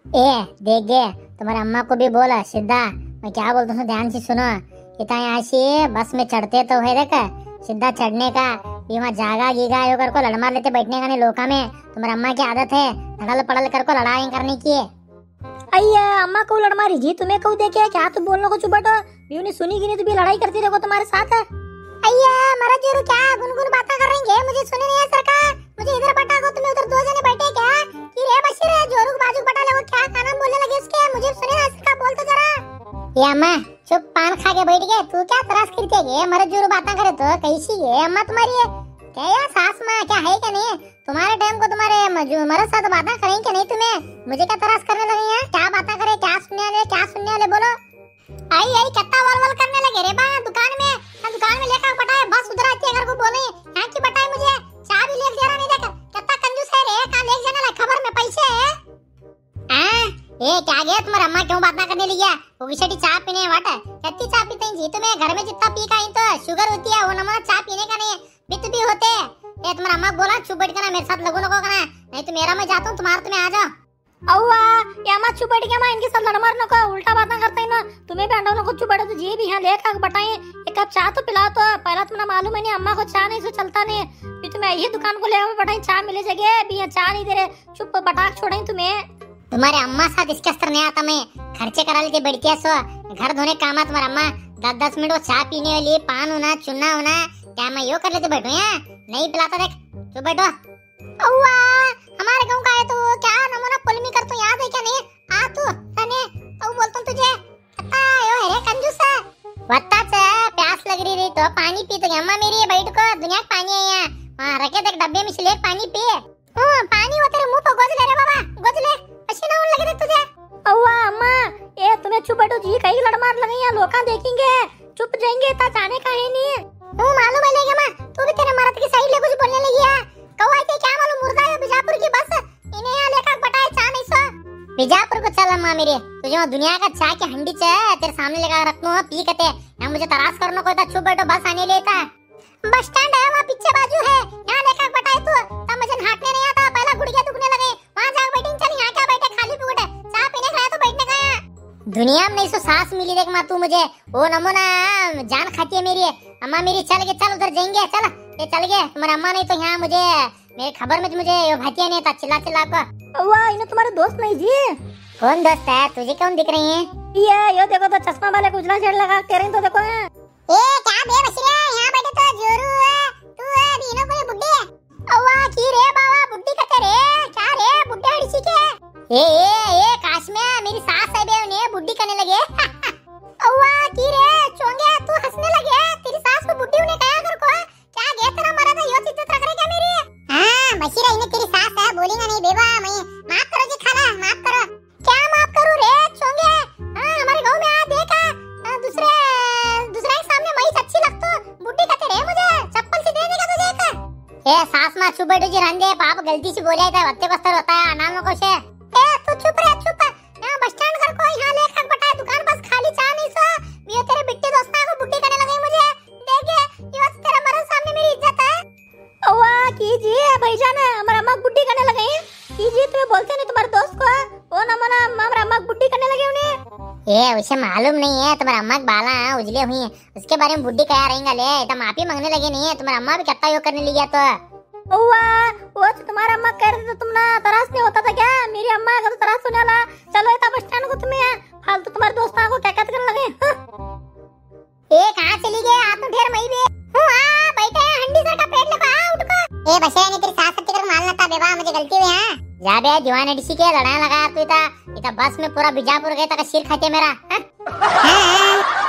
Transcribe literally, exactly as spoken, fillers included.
ए देख गे, तुम्हारे अम्मा को भी बोला सीधा, मैं क्या बोलता हूँ ध्यान से सुनो। इतना यहाँ से बस में चढ़ते तो है देख, सीधा चढ़ने का ये वहाँ जागा गीगा यो कर को लड़ मार लेते, बैठने का नहीं लोका में। तुम्हारे अम्मा की आदत है धड़ल पड़ल कर को लड़ाई करने की। अయ్యా अम्मा को लड़ मारी जी, तुम्हें क्यों देखे क्या तुम बोलने को चुप बैठो, बीवी ने सुनी कि नहीं तो भी लड़ाई करती रहो तुम्हारे साथ है। अय्या मरा जोरू क्या गुनगुन बातें कर रही है, मुझे सुने नहीं है सरकार। मुझे इधर बटा को, तुम्हें उधर दो जने बैठे क्या कि रे बशीर है जोरू बाजू बटा ले, वो क्या काना बोलने लगे उसके, मुझे सुने ना सरकार बोल तो जरा। ये अम्मा चुप पान खा के बैठ गए, तू क्या त्रास करती है मरा जोरू बातें करे तो कैसी है अम्मा तुम्हारी है क्या यार सास माँ क्या है क्या नहीं। तुम्हारे टाइम को तुम्हारे मेरे साथ बातें करें क्या नहीं, तुम्हें मुझे क्या त्रास करने लगी है, क्या बातें करे, क्या सुनने वाले क्या सुनने वाले बोलो। आई आई कत्ता वल वल करने लगे रे बा दुकान में, दुकान में लेकर बटाए बस उधर आती है अगर को बोले यहाँ की बटाई मुझे चाय भी ले दे रहा नहीं, देख कितना कंजूस है रे, कहां ले जाने लगा खबर में पैसे है। हां ए क्या गया तुम्हारा अम्मा क्यों बात ना करने लगी है, वो विषटी चाय पीने वाट कितनी चाय पीते हैं जी तुम्हें, घर में जितना पी का तो शुगर होती है, वो नमूना चाय पीने का नहीं पित्त भी होते। ए तुम्हारा अम्मा बोला चुप बैठ कर मेरे साथ लगो नको करना, नहीं तो मेरा मैं जाता हूं तुम्हारा तुम्हें आ जाओ। अव्वा या मत चुप बैठ के मां इनके साथ लड़ मार नको, उल्टा बातें करते हैं ना, तुम्हें भी अंडा नको चुप बैठो तो जी भी यहां लेकर बताएं एक कप चाय तो पिलाओ तो। पहला तुम्हें मालूम है नहीं अम्मा को चाय नहीं से चलता नहीं, फिर तुम्हें यही दुकान को ले आओ बताएं चाय मिले जगह भी यहां चाय नहीं दे रहे, चुप बटाक छोड़ें तुम्हें। तुम्हारे अम्मा साथ इसके अस्तर नहीं आता, मैं खर्चे करा लेते बैठती है सो घर धोने काम है तुम्हारा अम्मा, दस दस मिनट वो चाय पीने वाली पान होना चुनना होना, क्या मैं यो कर लेते बैठो यहाँ नहीं पिलाता, देख चुप बैठो। अव्वा हमारे गांव का है तो क्या नमूना पोलमी कर तू याद है क्या नहीं, आ तू तने तो बोलता हूं तुझे पता यो है रे कंजूस है बत्ता से प्यास लग रही रही तो पानी पी तो अम्मा मेरी बैठ को दुनिया का पानी है यहाँ वहां रखे देख डब्बे में से ले पानी पी। हां पानी वो तेरे मुंह पे गोद ले रे बाबा गोद ले, पसीना होने लगे देख तुझे। अव्वा अम्मा ए तुम्हें चुप बैठो जी, कहीं लड़ मार लगे यहाँ लोग देखेंगे चुप जाएंगे ता जाने का है नहीं। तू मालूम है लेगा मां तू भी तेरे मरद की साइड ले कुछ बोलने लगी है, कौवा थे क्या मालूम मुर्गा है बीजापुर की बस इन्हें यहाँ लेकर बटाए चा नहीं सो बीजापुर को चल अम्मा मेरे, तुझे वहाँ दुनिया का चाय की हंडी चा तेरे सामने लेकर रखूं पी कते यहाँ मुझे तरास करना कोई था, चुप बैठो बस आने लेता बस स्टैंड है वहाँ पीछे बाजू है यहाँ लेकर बटाए तू तब मुझे हाटने नहीं आता, पहला गुड़िया दुखने लगे वहाँ जाकर बैठेंगे, चल यहाँ क्या बैठे खाली पे उठे चाय पीने खाया तो बैठने का यहाँ दुनिया में नहीं सो सास मिली देख माँ तू मुझे वो नमूना जान खाती है मेरी अम्मा मेरी, चल के चल उधर जाएंगे चल ये चल गए तुम्हारे अम्मा नहीं तो यहाँ मुझे मेरी खबर में मुझे ये भातिया नहीं था चिल्ला चिल्ला को। वाह इन्हें तुम्हारे दोस्त नहीं जी, कौन दोस्त है तुझे कौन दिख रही है ये यो देखो तो चश्मा वाले को उजला शेड लगा के रही तो देखो है ए क्या बे बसिया यहाँ बैठे तो जोरू है तू है दीनो कोई बुड्ढी है अव्वा की रे बाबा बुड्ढी कते रे क्या रे बुड्ढे हड़सी के ए ए ए काश में मेरी सास है बे उन्हें बुड्ढी करने लगे अव्वा की रे चोंगे तू हंसने लगे, तेरी सास को बुड्ढी उन्हें कहा कर को क्या गे तेरा मरा था यो चित्त रख रहे क्या मेरी। हां बशीरा इन्हें तेरी सास है बोलेगा नहीं बेबा मैं माफ करो जी खाला माफ करो, क्या माफ करूं रे चोंगे। हां हमारे गांव में आ देखा दूसरे दूसरे के सामने मैं अच्छी लगतो बुड्ढी कहते रे मुझे चप्पल से दे देगा तुझे एक ए सास मां चुप बैठो जी रंदे पाप गलती से बोला था वत्ते बस्तर होता है अनाल में कुछ है ए तू चुप रह चुप यहां बस स्टैंड घर को यहां लेकर बटा दुकान बस खाली चा नहीं सो ये तेरे बिट्टे दोस्ता को बुड्ढी करने लगे मुझे देखे ये तेरा मरद सामने मेरी इज्जत है। अव्वा कीजिए भाईजान हमारा अम्मा बुड्ढी करने लगे कीजिए, तुम्हें बोलते नहीं तुम्हारे दोस्त को वो ना मना हमारा अम्मा बुड्ढी करने लगे उन्हें। ए उसे मालूम नहीं है तुम्हारा अम्मा के बाला उजले हुई है उसके बारे में बुड्ढी कहा रहेगा ले तो माफी मांगने लगे नहीं है, तुम्हारा अम्मा भी कितना यो करने लगी तो अव्वा वो तो तुम्हारा अम्मा कह रहे थे तुम ना तरास नहीं होता था क्या, मेरी अम्मा का तो तरास होने वाला, चलो इतना बस स्टैंड को तुम्हें फालतू तुम्हारे दोस्त को क्या कहते करने लगे। ए कहां चली गए आप तो ढेर मई भी हूं आ बैठे हैं हंडी सर का पेट लेको आ उठ को ए बसे ने तेरी सास सत्ती कर मालना था बेबा मुझे गलती हुई हां जा बे जवान एडीसी के लड़ाई लगा तू इता इता बस में पूरा बीजापुर गए तक सिर खाते मेरा हां